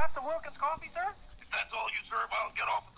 have some Wilkins coffee, sir? If that's all you serve, I'll get off